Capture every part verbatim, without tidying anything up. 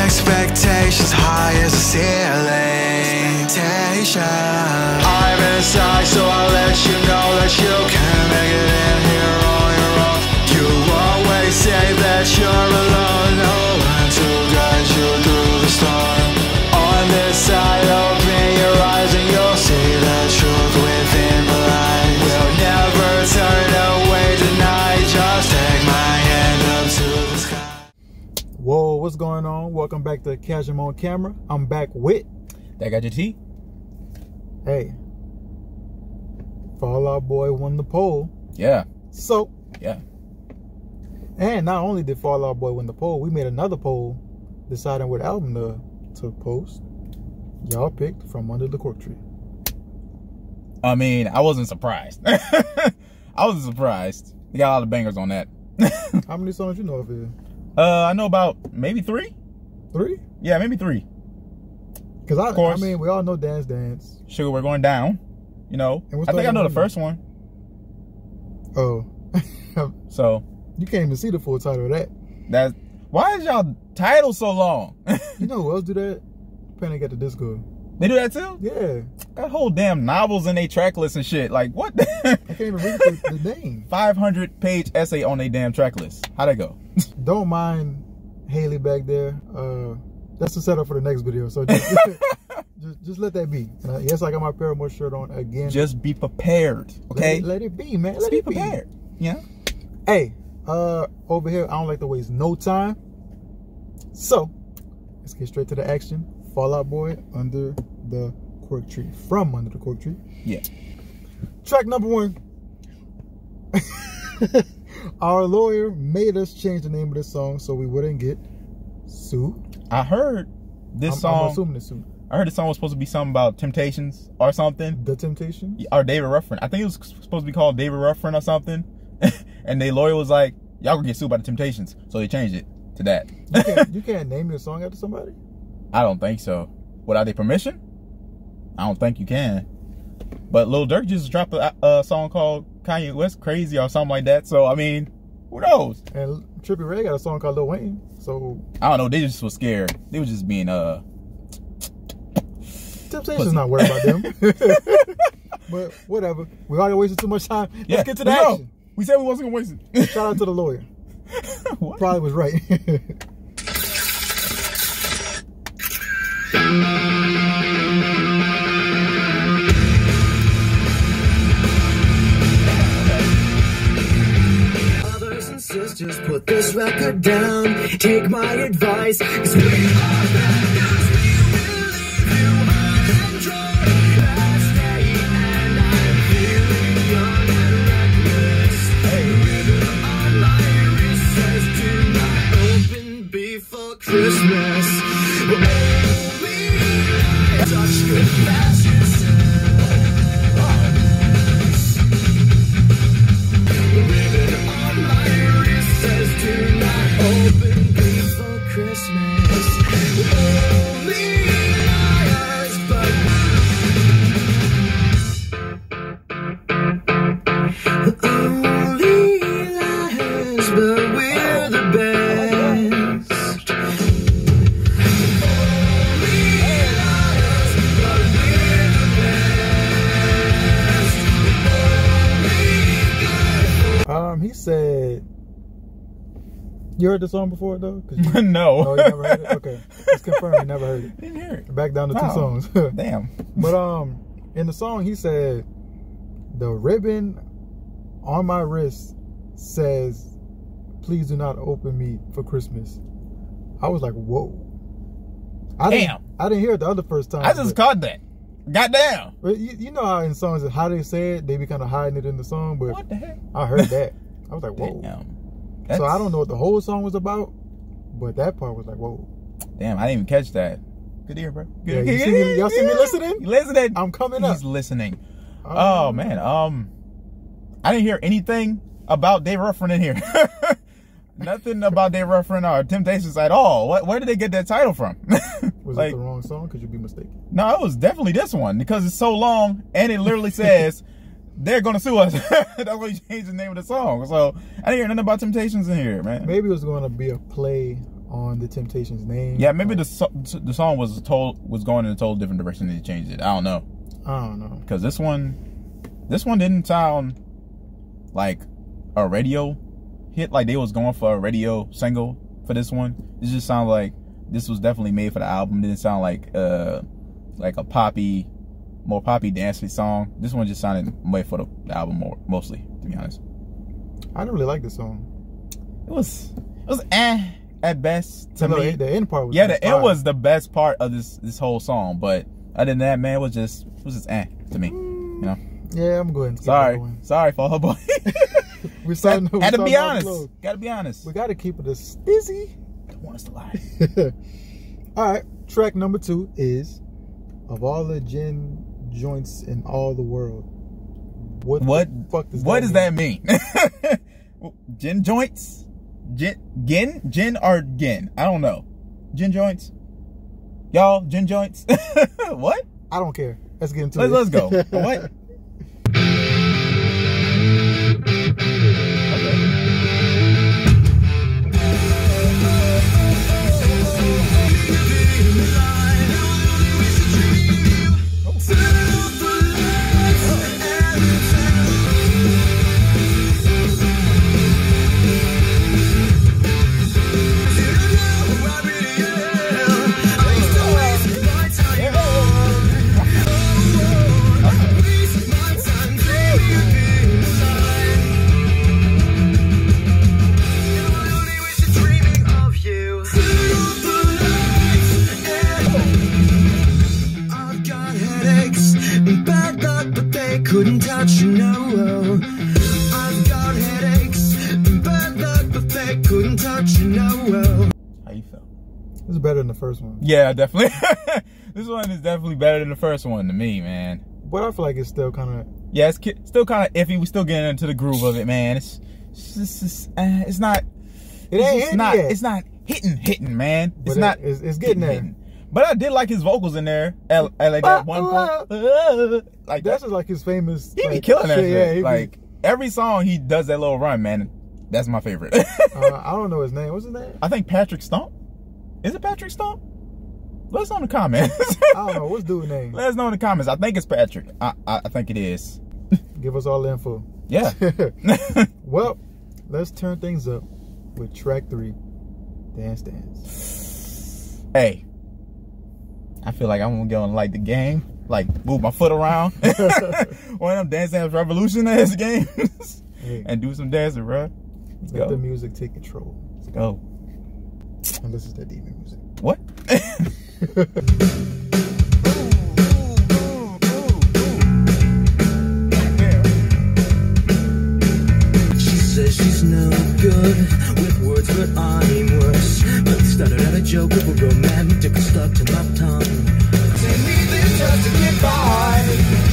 Expectations high as a ceiling. Expectations. I'm inside, so I'll let you know that you can make it in here on your own. You always say that you're alone, no one to guide you through the storm. On this side, open your eyes and you'll see the truth within the light. We'll never turn away tonight, just take my hand up to the sky. Whoa, what's going on? Welcome back to Qajim on Camera. I'm back with That got your tea? Hey, Fall Out Boy won the poll. Yeah. So, Yeah. and not only did Fall Out Boy win the poll, we made another poll deciding what album to, to post. Y'all picked From Under the Cork Tree. I mean, I wasn't surprised. I wasn't surprised. You got a lot of bangers on that. How many songs you know of here? Uh, I know about maybe three. Three? Yeah, maybe three. Because I, Of course. I mean, we all know Dance Dance. Sugar, we're going down. You know, And what's I think the I know other the one? first one. Oh. So You can't even see the full title of that. that. Why is y'all title so long? You know who else do that? Panic at the Disco. They do that too? Yeah. Got whole damn novels in their track list and shit. Like what? I can't even read the, the name. five hundred page essay on their damn track list. How'd that go? Don't mind Haley back there. Uh, that's the setup for the next video. So just, just, just let that be. Uh, yes, I got my Paramore shirt on again. Just be prepared, okay? Let it, let it be, man. Just Let be it be. prepared. Yeah. Hey, uh, over here, I don't like to waste no time. So, let's get straight to the action. Fall Out Boy, Under the Cork Tree. From Under the Cork Tree. Yeah. Track number one. Our lawyer made us change the name of this song so we wouldn't get sued. I heard this I'm, song. I'm assuming it's sued. I heard the song was supposed to be something about Temptations or something. The Temptations? Or David Ruffin. I think it was supposed to be called David Ruffin or something. And the lawyer was like, y'all gonna get sued by the Temptations. So they changed it to that. You can't, you can't name your song after somebody? I don't think so. Without their permission? I don't think you can. But Lil Durk just dropped a, a song called Kanye West Crazy or something like that. So, I mean, who knows? And Trippie Ray got a song called Lil Wayne. So I don't know. They just was scared. They was just being, uh... Temptations not worried about them. But whatever. We already wasted too much time. Let's yeah, get to the we know. action. We said we wasn't going to waste it. Shout out to the lawyer. What? Probably was right. Brothers and sisters, put this record down. Take my advice, 'cause we are bad news. We will leave you uncontrolled. Last day and I'm feeling young and reckless. A ribbon on my wrist says do not open before Christmas. Only touch good fashion. Open before Christmas. Only liars, but only liars, but we're the best. Only liars, but we're the best. Um, he said, you heard the song before though? You, No. no, you never heard it? Okay. It's confirmed you never heard it. Didn't hear it. Back down to two Wow. songs. Damn. But um, in the song he said, the ribbon on my wrist says, please do not open me for Christmas. I was like, whoa. I Damn. Didn't, I didn't hear it the other first time. I just but, caught that. Goddamn. but you, you know how in songs, how they say it, they be kind of hiding it in the song, but What the heck? I heard that. I was like, whoa. Damn. So I don't know what the whole song was about, but that part was like, whoa. Damn, I didn't even catch that. Good ear, bro. Good Yeah, you see me, y'all see me listening? You listening? I'm coming He's up. listening. Um, Oh, man. Um, I didn't hear anything about Dave Ruffin in here. Nothing about Dave Ruffin or Temptations at all. What, where did they get that title from? Was like, it the wrong song? Could you be mistaken? No, it was definitely this one because it's so long and it literally says they're gonna sue us. That's why you changed the name of the song. So I didn't hear nothing about Temptations in here, man. Maybe it was going to be a play on the Temptations' name. Yeah, maybe the so the song was told was going in a total different direction and they changed it. I don't know. I don't know. Because this one, this one didn't sound like a radio hit. Like they was going for a radio single for this one. It just sounded like this was definitely made for the album. It didn't sound like uh like a poppy, more poppy dancey song. This one just sounded made for the, the album more mostly, to be honest. I didn't really like this song. It was it was eh at best to no, me. The end part was yeah, the fire. end was the best part of this this whole song. But other than that, man, it was just it was just eh to me. You know. Yeah, I'm going. Sorry, sorry, Fall Out Boy. we starting. Had, had to be honest. Got to be honest. We got to keep it a stizzy. Don't want us to lie. All right, track number two is of all the gin joints in all the world. What what the fuck does what that does mean? that mean? Gin joints? Gin gin gin or gin? I don't know. Gin joints? Y'all gin joints? What? I don't care. Let's get into let's, it. Let's go. What? Couldn't touch you, no. I've got headaches and bad luck, but they couldn't touch you, no. How you feel? This is better than the first one. Yeah, definitely. This one is definitely better than the first one to me, man. But I feel like it's still kind of... Yeah, it's still kind of iffy. We still getting into the groove of it, man. It's it's, it's, it's, uh, it's not... It ain't it's not, yet. It's not hitting, hitting, man. It's but not... It, it's, it's getting there. Hitting. But I did like his vocals in there. At, at like that one point. Uh, like That's that. just like his famous... He like, be killing that shit. Yeah, he like, be... every song he does that little run, man. That's my favorite. uh, I don't know his name. What's his name? I think Patrick Stump. Is it Patrick Stump? Let us know in the comments. I don't know. What's dude's name? Let us know in the comments. I think it's Patrick. I, I, I think it is. Give us all the info. Yeah. Well, let's turn things up with track three, Dance Dance. Hey, I feel like I'm gonna get on like the game, like move my foot around. One of them Dance Dance Revolution ass games. Hey. And do some dancing, bro. Let's Let go. the music take control. Let's go. And this is that demon music. What? She's no good with words, but I'm worse. But started out a joke of a romantic stuck to my tongue. Take me there just to get by.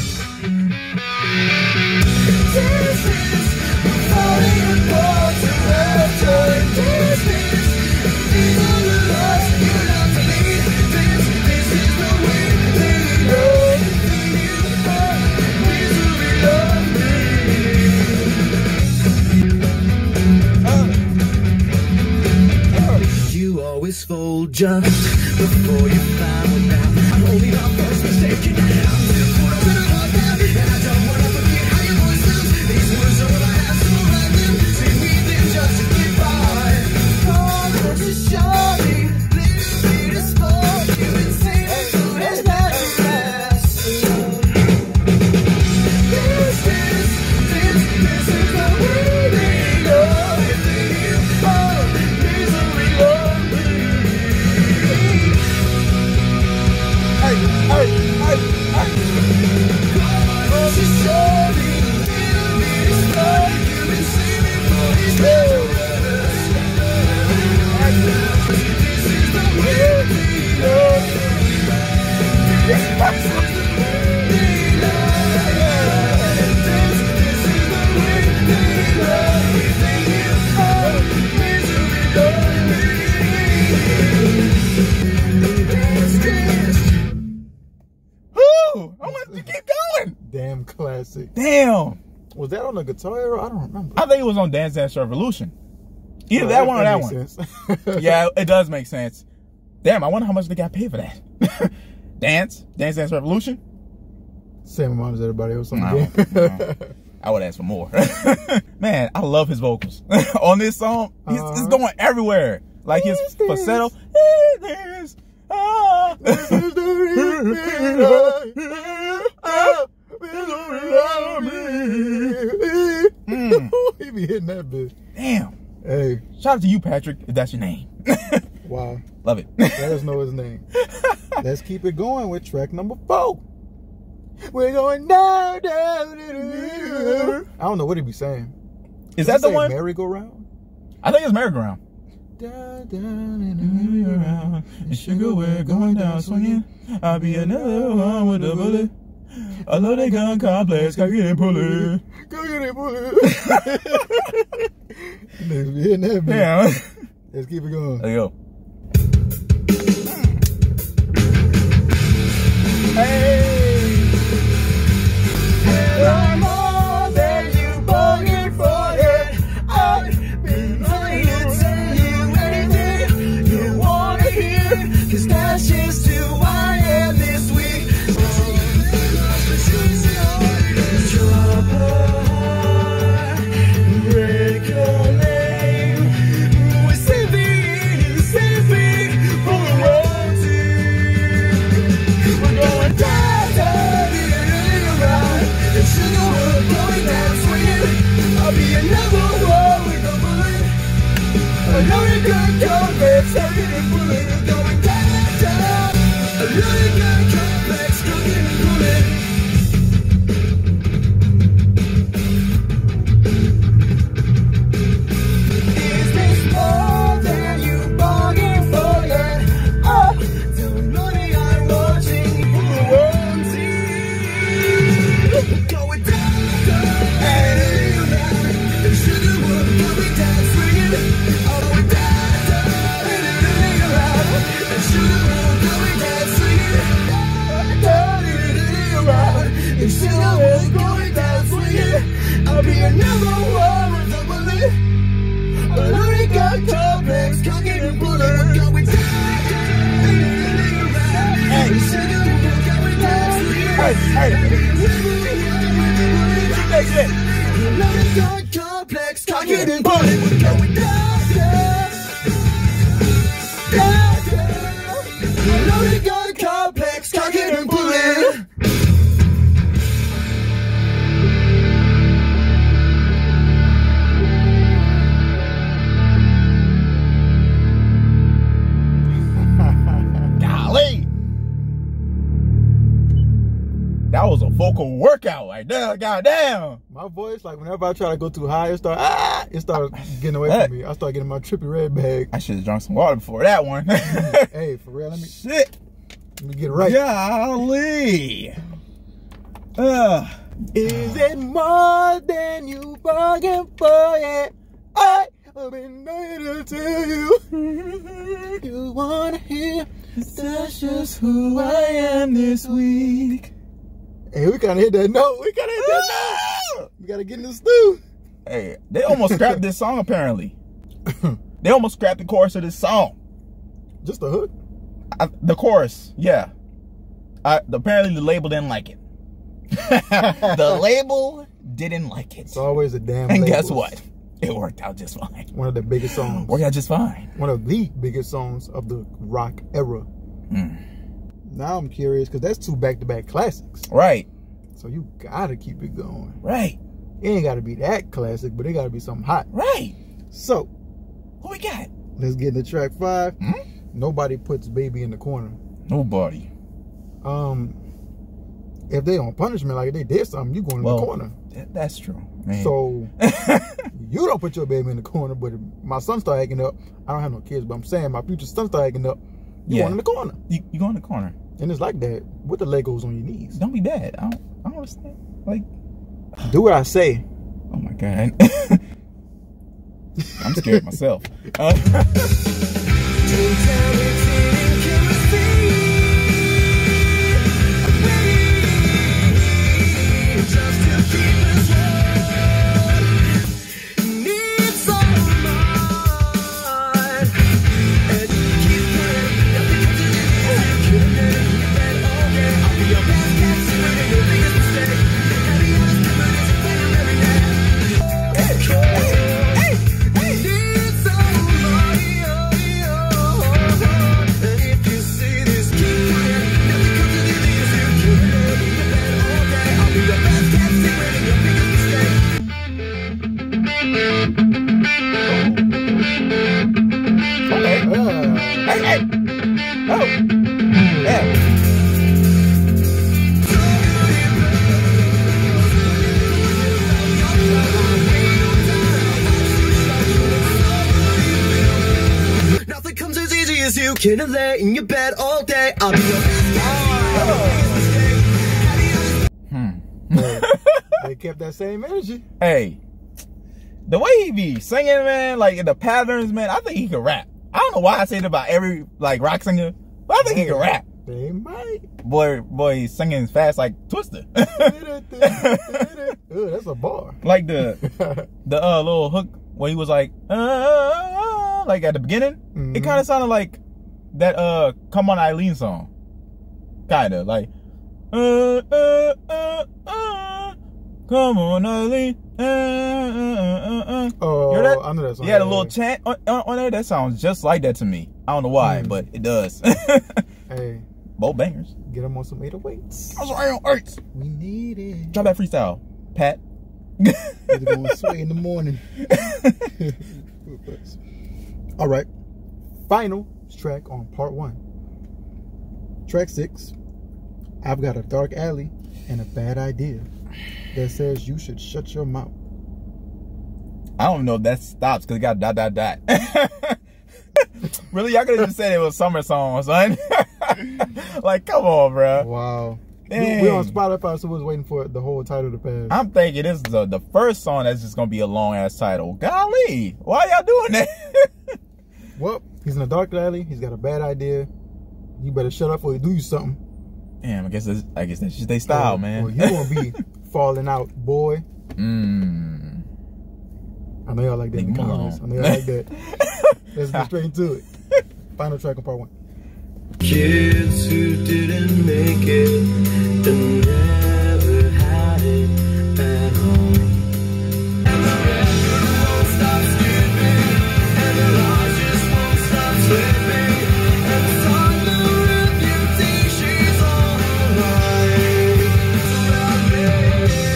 This is falling apart forever. This is these are the lies you love to leave. This, this is the way they love you. Misery love me. You always fold just before you found out. I'm only my first mistake. I'm still caught up in a hot bed, and I don't wanna forget how your voice sounds. These words are all I have, so write them. Take me there just to get by. Oh, to show me, leave me to spoil you and say it's good as bad as best. This is, this, this is the way they love it. Oh, misery love me. Hey, hey, hey, hey. Oh, to show me, leave me to spoil you and save me for these treasures. This is the way they love me. This is the way they love me. This, this is the way they love me. Oh, misery love me. This, this. Woo! I want to keep going. Damn classic. Damn. Was that on the Guitar Hero? I don't remember. I think it was on Dance Dance Revolution. Either Oh, that, that one or that, that one. Sense. Yeah, it does make sense. Damn, I wonder how much they got paid for that. Dance? Dance Dance Revolution? Same amount as everybody else on no, the game. no. I would ask for more. Man, I love his vocals. On this song, he's, uh-huh. it's going everywhere. Like his this falsetto. This, ah. This is the mm. He be hitting that bitch. Damn. Hey. Shout out to you, Patrick, if that's your name. Wow. Love it. Let us know his name. Let's keep it going with track number four. We're going down, down, down. I don't know what he be saying. Is Does that the one? Merry-go-round? I think it's merry-go-round. Down, down, and merry-go-round. And sugar, we're going down swinging. I'll be another one with a bullet. I love that gun complex. Cock it and pull it. Cock it and pull it. Let's be hitting that, man. Yeah. Let's keep it going. There you go. Hey. I'm more than you bargained for it. I've been trying to tell you anything you want to hear, cause that's just who I am this week. Drop a heart, break your name. We're saving, saving for the world team. We're going down, down, around. The sugar will going down swinging. I'll be another one with a bullet. I know you got complex, cooking and pulling. Going down, down. I know you got complex, cooking and pulling. Is this more than you bargained for yet? Oh, don't know that I'm watching for the world team. Going down, down, and around. The sugar will going down swinging. All the way down, down, and around. The sugar will going down swinging. Down, and around. The sugar will going down swinging. I'll be another one with a bullet. I already got complex, cocking and pulling. We're going down, down, and around. The sugar will going down swinging. Hey, hey. That's it. Another gun complex, cock it and pull it. We're going down, down, down, down. Another gun complex, cock it and pull it. Golly. That was a vocal workout right there. Goddamn. My voice, like whenever I try to go too high, it start ah, it started getting away from me. I start getting my trippy red bag. I should have drunk some water before that one. Hey, for real, let me Shit. let me get it right. Golly. Uh, Is it more than you bargained for it? I have been waiting to tell you. You wanna hear? That's just who I am this week. Hey, we kinda hit that note. We kinda hit that note. We gotta get in the stew. Hey, they almost scrapped this song apparently. They almost scrapped the chorus of this song. Just the hook? I, the chorus, yeah. I, apparently the label didn't like it. The label didn't like it. It's always a damn And labels. guess what? It worked out just fine. One of the biggest songs. Worked out just fine. One of the biggest songs of the rock era. Mm. Now I'm curious, because that's two back-to-back classics. Right. So you gotta keep it going. Right. It ain't gotta be that classic, but it gotta be something hot. Right. So, Who we got? let's get into track five. Hmm? Nobody puts baby in the corner. Nobody. Um, if they on punishment, like if they did something, you going in Well, the corner. That, that's true. Man. So you don't put your baby in the corner, but if my son start acting up, I don't have no kids, but I'm saying my future son start acting up, you Yeah. going in the corner. you, you go in the corner. And it's like that with the Legos on your knees. Don't be bad. I don't, I don't understand. Like, Do what I say. oh my God. I'm scared myself. Uh, go. Yeah. Nothing comes as easy as you can lay in your bed all day. I'll be your Hmm. Hey, they kept that same energy. Hey, the way he be singing, man, like the patterns, man, I think he can rap. I don't know why I say it about every like rock singer, but I think he can rap. They might. Boy, boy, he's singing fast like Twister. Ooh, that's a bar. Like the the uh, little hook where he was like, uh, like at the beginning, mm-hmm. it kind of sounded like that uh, "Come On Eileen" song, kind of like, uh, uh, uh, uh, "Come On Eileen." Uh, uh, uh, uh. Oh, you hear that? I know that song. Yeah, the little chant on, on, on there. That sounds just like that to me. I don't know why, mm. but it does. Hey, both bangers. Get them on some eight oh eights. I'm sorry on Earths. We need it. Drop that freestyle, Pat. It's going to sway in the morning. All right. Final track on part one. Track six. I've got a dark alley and a bad idea that says you should shut your mouth. I don't know if that stops because it got dot dot dot. Really, y'all could have just said it was summer song, son. Like, come on, bro. Wow. Dang. We're on Spotify, so we was waiting for the whole title to pass. I'm thinking this is the, the first song that's just gonna be a long ass title. Golly, why y'all doing that? Well, he's in a dark alley. He's got a bad idea. You better shut up or he do you something. Damn, I guess that's, I guess that's just their style, or, man. Or you gonna be falling out, boy. Mmm. I know y'all like that in the comments. I know y'all like that. Let's get straight into it. Final track on part one. kids who didn't make it and never had it at home. And the river won't stop skipping, and the laws just won't stop slipping, and the song the reputation's all right. So I'll be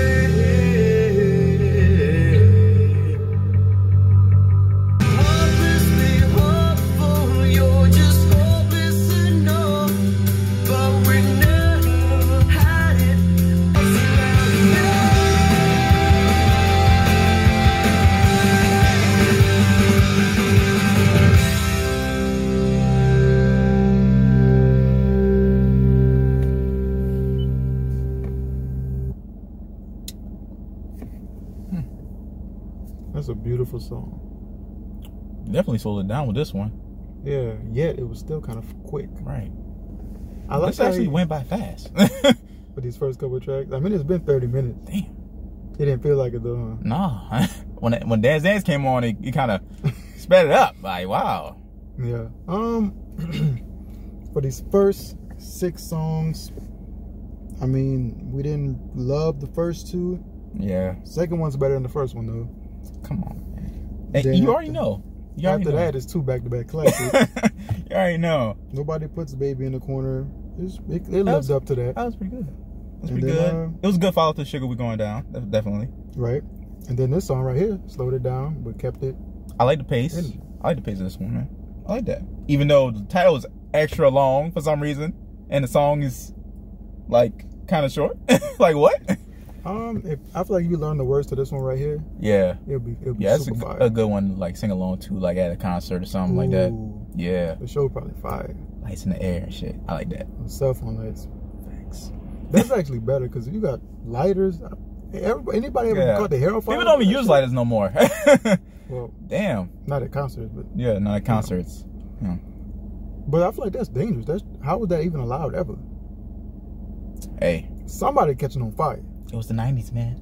hopelessly hopeful, you're just hopeless enough, but we never had it. Us around now. That's a beautiful song. Definitely slowed it down with this one. Yeah, yet it was still kind of quick. Right. I like This how actually he- went by fast. for these first couple of tracks. I mean, it's been thirty minutes. Damn. It didn't feel like it though. Huh? Nah. when it, when Dance Dance came on, it, it kind of sped it up. Like, wow. Yeah. Um. For these first six songs, I mean, we didn't love the first two. Yeah. Second one's better than the first one though. Come on, man. Hey, Then you after- already know. You already After know. that, it's two back-to-back classics. You already know. Nobody puts Baby in the corner. It's, it it lived was- up to that, That was pretty good. That was And pretty then, good. uh, It was a good follow to Sugar We Going Down. Def- Definitely. right? And then this song right here slowed it down, but kept it. I like the pace. And- I like the pace of this one, man. I like that. Even though the title is extra long for some reason, and the song is like kind of short. Like what? Um, if I feel like if you learn the words to this one right here, Yeah. it'll be it'll be Yeah, that's a, super g- fire. a good one to like sing along to, like at a concert or something like that. Ooh, Yeah. The show probably fire. Lights in the air and shit. I like that. Cell phone lights. Thanks. That's actually better because if you got lighters, everybody, anybody ever Yeah. caught their hair on fire? People don't even That use shit? lighters no more. Well, Damn. not at concerts, but Yeah, not at concerts. Yeah. but I feel like that's dangerous. That's how was that even allowed ever? Hey, Somebody catching on fire. it was the nineties, man.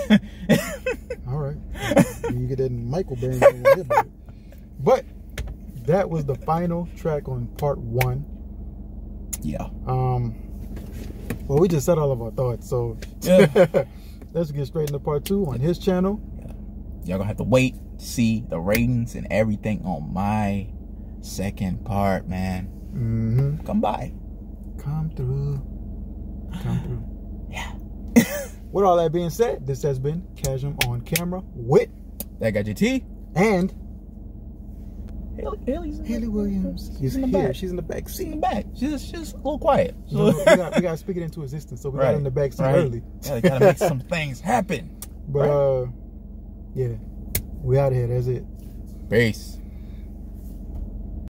All right, you get that Michael Burns over there, buddy. But that was the final track on part one. Yeah. Um, well, we just said all of our thoughts, so Yeah. let's get straight into part two on his channel. Y'all gonna have to wait to see the ratings and everything on my second part, man. Mm-hmm. Come by. Come through, come through. Yeah. With all that being said, this has been Qajim on camera with That got your tea. and Haley, Haley's in Haley the, Williams. She's She's in the here. back. She's in the back She's in seat. the back. She's she's a little quiet. So we got we got to speak it into existence. So we got Right. her in the back seat Right. early. Gotta, gotta make some things happen. But Right. uh, yeah, we out of here. That's it. Peace.